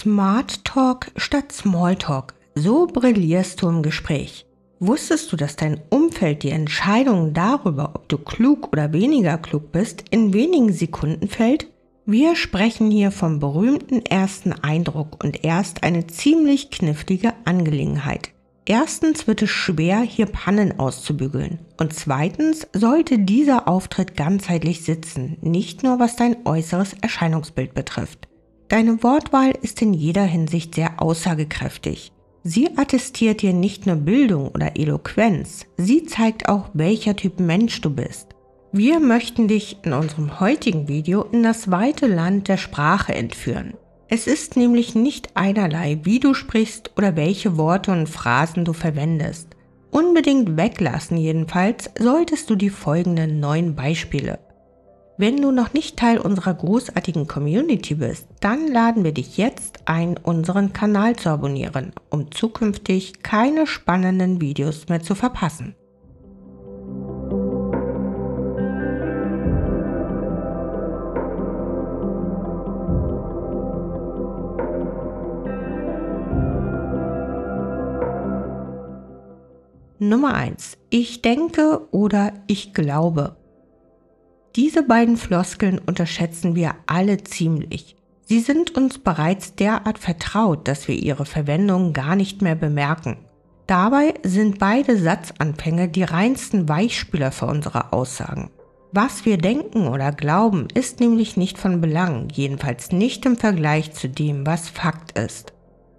Smart Talk statt Small Talk. So brillierst du im Gespräch. Wusstest du, dass dein Umfeld die Entscheidung darüber, ob du klug oder weniger klug bist, in wenigen Sekunden fällt? Wir sprechen hier vom berühmten ersten Eindruck und erst eine ziemlich knifflige Angelegenheit. Erstens wird es schwer, hier Pannen auszubügeln. Und zweitens sollte dieser Auftritt ganzheitlich sitzen, nicht nur was dein äußeres Erscheinungsbild betrifft. Deine Wortwahl ist in jeder Hinsicht sehr aussagekräftig. Sie attestiert dir nicht nur Bildung oder Eloquenz, sie zeigt auch, welcher Typ Mensch du bist. Wir möchten dich in unserem heutigen Video in das weite Land der Sprache entführen. Es ist nämlich nicht einerlei, wie du sprichst oder welche Worte und Phrasen du verwendest. Unbedingt weglassen jedenfalls solltest du die folgenden 9 Beispiele. Wenn du noch nicht Teil unserer großartigen Community bist, dann laden wir dich jetzt ein, unseren Kanal zu abonnieren, um zukünftig keine spannenden Videos mehr zu verpassen. Nummer 1. Ich denke oder ich glaube. Diese beiden Floskeln unterschätzen wir alle ziemlich. Sie sind uns bereits derart vertraut, dass wir ihre Verwendung gar nicht mehr bemerken. Dabei sind beide Satzanfänge die reinsten Weichspüler für unsere Aussagen. Was wir denken oder glauben, ist nämlich nicht von Belang, jedenfalls nicht im Vergleich zu dem, was Fakt ist.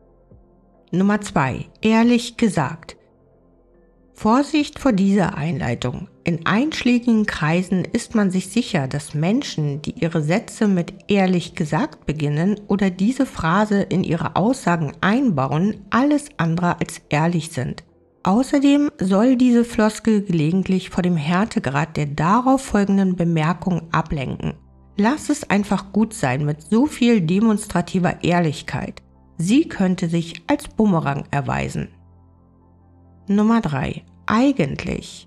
Nummer 2. Ehrlich gesagt. Vorsicht vor dieser Einleitung. In einschlägigen Kreisen ist man sich sicher, dass Menschen, die ihre Sätze mit ehrlich gesagt beginnen oder diese Phrase in ihre Aussagen einbauen, alles andere als ehrlich sind. Außerdem soll diese Floskel gelegentlich vor dem Härtegrad der darauf folgenden Bemerkung ablenken. Lass es einfach gut sein mit so viel demonstrativer Ehrlichkeit. Sie könnte sich als Bumerang erweisen. Nummer 3. Eigentlich.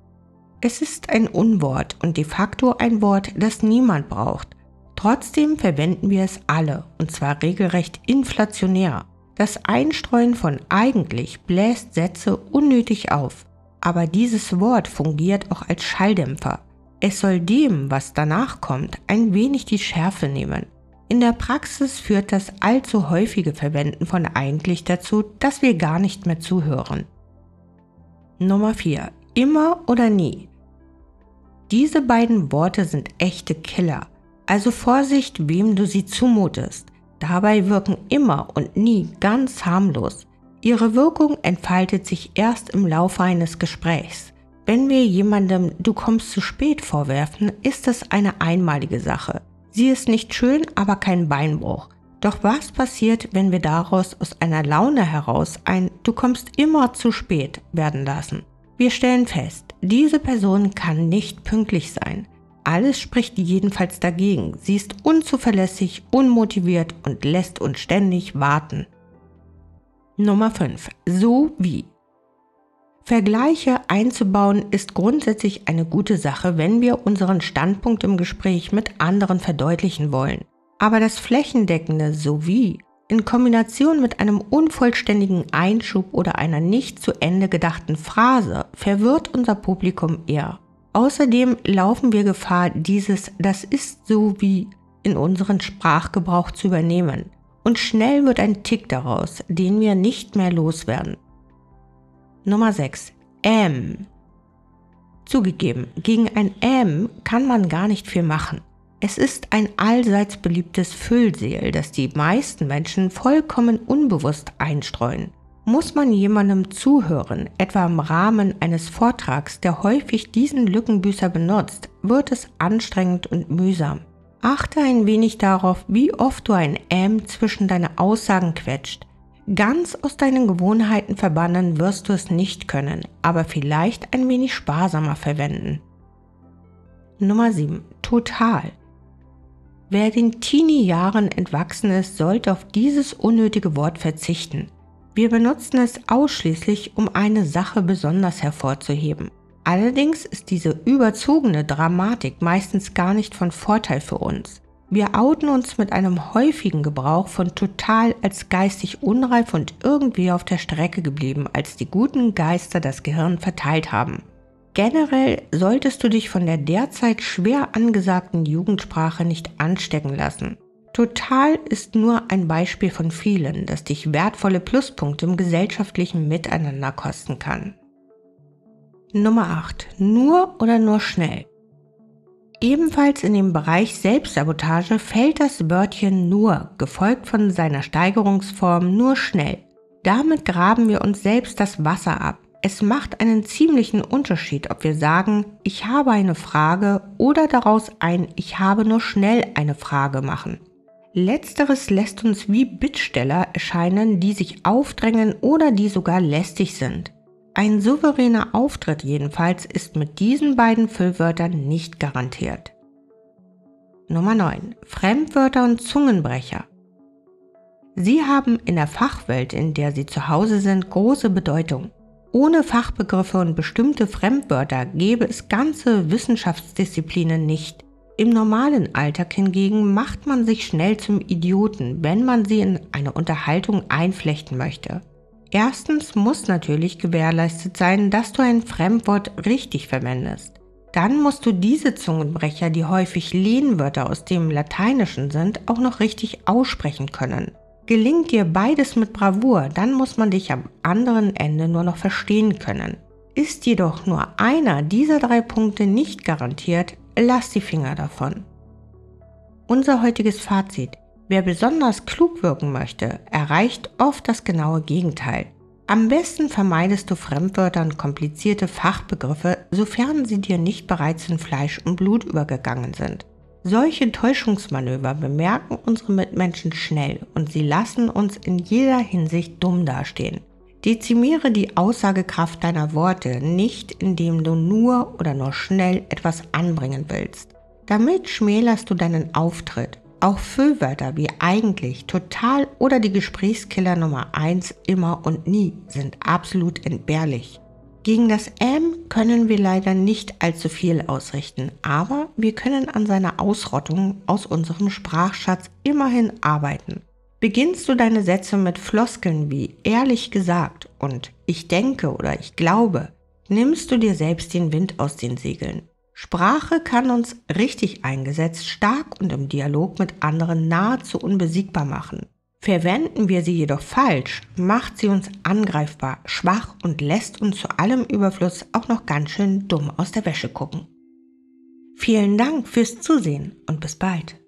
Es ist ein Unwort und de facto ein Wort, das niemand braucht. Trotzdem verwenden wir es alle, und zwar regelrecht inflationär. Das Einstreuen von eigentlich bläst Sätze unnötig auf. Aber dieses Wort fungiert auch als Schalldämpfer. Es soll dem, was danach kommt, ein wenig die Schärfe nehmen. In der Praxis führt das allzu häufige Verwenden von eigentlich dazu, dass wir gar nicht mehr zuhören. Nummer 4. Immer oder nie. Diese beiden Worte sind echte Killer, also Vorsicht, wem du sie zumutest. Dabei wirken immer und nie ganz harmlos. Ihre Wirkung entfaltet sich erst im Laufe eines Gesprächs. Wenn wir jemandem „Du kommst zu spät" vorwerfen, ist es eine einmalige Sache. Sie ist nicht schön, aber kein Beinbruch. Doch was passiert, wenn wir daraus aus einer Laune heraus ein „Du kommst immer zu spät" werden lassen? Wir stellen fest, diese Person kann nicht pünktlich sein. Alles spricht jedenfalls dagegen. Sie ist unzuverlässig, unmotiviert und lässt uns ständig warten. Nummer 5. So wie. Vergleiche einzubauen ist grundsätzlich eine gute Sache, wenn wir unseren Standpunkt im Gespräch mit anderen verdeutlichen wollen. Aber das flächendeckende Sowie in Kombination mit einem unvollständigen Einschub oder einer nicht zu Ende gedachten Phrase verwirrt unser Publikum eher. Außerdem laufen wir Gefahr, dieses „Das ist so wie" in unseren Sprachgebrauch zu übernehmen. Und schnell wird ein Tick daraus, den wir nicht mehr loswerden. Nummer 6. Zugegeben, gegen ein kann man gar nicht viel machen. Es ist ein allseits beliebtes Füllseel, das die meisten Menschen vollkommen unbewusst einstreuen. Muss man jemandem zuhören, etwa im Rahmen eines Vortrags, der häufig diesen Lückenbüßer benutzt, wird es anstrengend und mühsam. Achte ein wenig darauf, wie oft du ein zwischen deine Aussagen quetscht. Ganz aus deinen Gewohnheiten verbannen wirst du es nicht können, aber vielleicht ein wenig sparsamer verwenden. Nummer 7. Total. Wer den Teenie-Jahren entwachsen ist, sollte auf dieses unnötige Wort verzichten. Wir benutzen es ausschließlich, um eine Sache besonders hervorzuheben. Allerdings ist diese überzogene Dramatik meistens gar nicht von Vorteil für uns. Wir outen uns mit einem häufigen Gebrauch von total als geistig unreif und irgendwie auf der Strecke geblieben, als die guten Geister das Gehirn verteilt haben. Generell solltest du dich von der derzeit schwer angesagten Jugendsprache nicht anstecken lassen. Total ist nur ein Beispiel von vielen, das dich wertvolle Pluspunkte im gesellschaftlichen Miteinander kosten kann. Nummer 8. Nur oder nur schnell. Ebenfalls in dem Bereich Selbstsabotage fällt das Wörtchen nur, gefolgt von seiner Steigerungsform nur schnell. Damit graben wir uns selbst das Wasser ab. Es macht einen ziemlichen Unterschied, ob wir sagen, ich habe eine Frage oder daraus ein ich habe nur schnell eine Frage machen. Letzteres lässt uns wie Bittsteller erscheinen, die sich aufdrängen oder die sogar lästig sind. Ein souveräner Auftritt jedenfalls ist mit diesen beiden Füllwörtern nicht garantiert. Nummer 9. Fremdwörter und Zungenbrecher. Sie haben in der Fachwelt, in der Sie zu Hause sind, große Bedeutung. Ohne Fachbegriffe und bestimmte Fremdwörter gäbe es ganze Wissenschaftsdisziplinen nicht. Im normalen Alltag hingegen macht man sich schnell zum Idioten, wenn man sie in eine Unterhaltung einflechten möchte. Erstens muss natürlich gewährleistet sein, dass du ein Fremdwort richtig verwendest. Dann musst du diese Zungenbrecher, die häufig Lehnwörter aus dem Lateinischen sind, auch noch richtig aussprechen können. Gelingt dir beides mit Bravour, dann muss man dich am anderen Ende nur noch verstehen können. Ist jedoch nur einer dieser 3 Punkte nicht garantiert, lass die Finger davon. Unser heutiges Fazit: Wer besonders klug wirken möchte, erreicht oft das genaue Gegenteil. Am besten vermeidest du Fremdwörter und komplizierte Fachbegriffe, sofern sie dir nicht bereits in Fleisch und Blut übergegangen sind. Solche Täuschungsmanöver bemerken unsere Mitmenschen schnell und sie lassen uns in jeder Hinsicht dumm dastehen. Dezimiere die Aussagekraft deiner Worte nicht, indem du nur oder nur schnell etwas anbringen willst. Damit schmälerst du deinen Auftritt. Auch Füllwörter wie eigentlich, total oder die Gesprächskiller Nummer 1 immer und nie sind absolut entbehrlich. Gegen das können wir leider nicht allzu viel ausrichten, aber wir können an seiner Ausrottung aus unserem Sprachschatz immerhin arbeiten. Beginnst du deine Sätze mit Floskeln wie ehrlich gesagt und ich denke oder ich glaube, nimmst du dir selbst den Wind aus den Segeln. Sprache kann uns richtig eingesetzt stark und im Dialog mit anderen nahezu unbesiegbar machen. Verwenden wir sie jedoch falsch, macht sie uns angreifbar, schwach und lässt uns zu allem Überfluss auch noch ganz schön dumm aus der Wäsche gucken. Vielen Dank fürs Zusehen und bis bald.